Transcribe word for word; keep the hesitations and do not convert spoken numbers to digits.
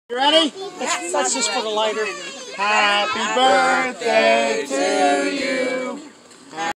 You ready? Let's, let's just put a lighter. Happy birthday to